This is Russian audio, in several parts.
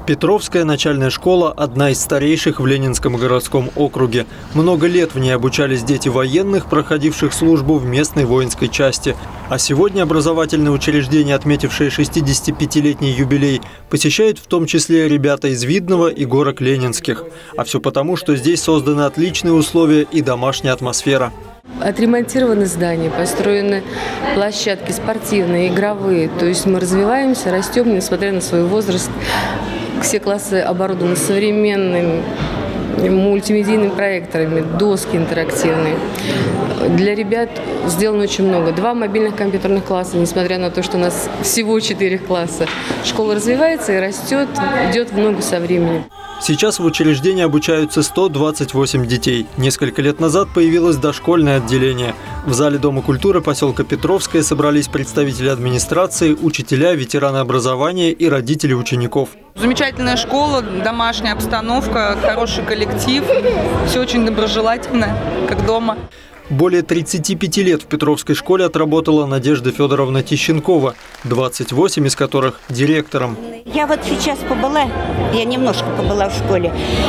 Петровская начальная школа – одна из старейших в Ленинском городском округе. Много лет в ней обучались дети военных, проходивших службу в местной воинской части. А сегодня образовательное учреждение, отметившее 65-летний юбилей, посещают в том числе ребята из Видного и горок Ленинских. А все потому, что здесь созданы отличные условия и домашняя атмосфера. Отремонтированы здания, построены площадки спортивные, игровые. То есть мы развиваемся, растем, несмотря на свой возраст. Все классы оборудованы современными мультимедийными проекторами, доски интерактивные. Для ребят сделано очень много. 2 мобильных компьютерных класса, несмотря на то, что у нас всего 4 класса. Школа развивается и растет, идет в ногу со временем. Сейчас в учреждении обучаются 128 детей. Несколько лет назад появилось дошкольное отделение. В зале Дома культуры поселка Петровская собрались представители администрации, учителя, ветераны образования и родители учеников. Замечательная школа, домашняя обстановка, хороший коллектив. Все очень доброжелательно, как дома. Более 35 лет в Петровской школе отработала Надежда Федоровна Тищенкова, 28 из которых директором. Я вот сейчас я немножко побыла в школе.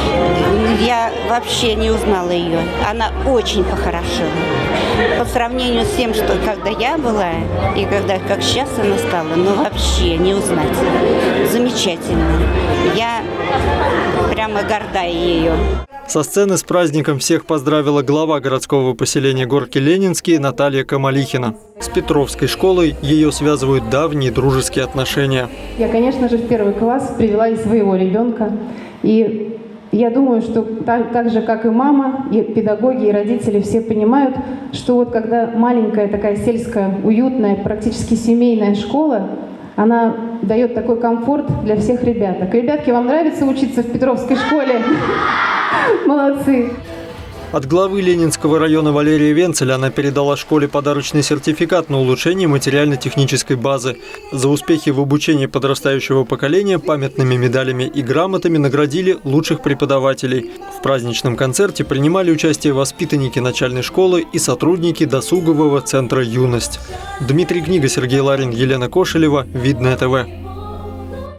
Я вообще не узнала ее. Она очень похорошела. По сравнению с тем, что когда я была и как сейчас она стала, вообще не узнать. Замечательно. Я прямо горда ею. Со сцены с праздником всех поздравила глава городского поселения Горки Ленинские Наталья Камалихина. С Петровской школой ее связывают давние дружеские отношения. Я, конечно же, в 1 класс привела и своего ребенка. И я думаю, что так же, как и мама, и педагоги, и родители все понимают, что вот когда маленькая такая сельская, уютная, практически семейная школа, она дает такой комфорт для всех ребяток. Ребятки, вам нравится учиться в Петровской школе? Молодцы! От главы Ленинского района Валерия Венцеля она передала школе подарочный сертификат на улучшение материально-технической базы. За успехи в обучении подрастающего поколения памятными медалями и грамотами наградили лучших преподавателей. В праздничном концерте принимали участие воспитанники начальной школы и сотрудники досугового центра «Юность». Дмитрий Книга, Сергей Ларин, Елена Кошелева, Видное ТВ.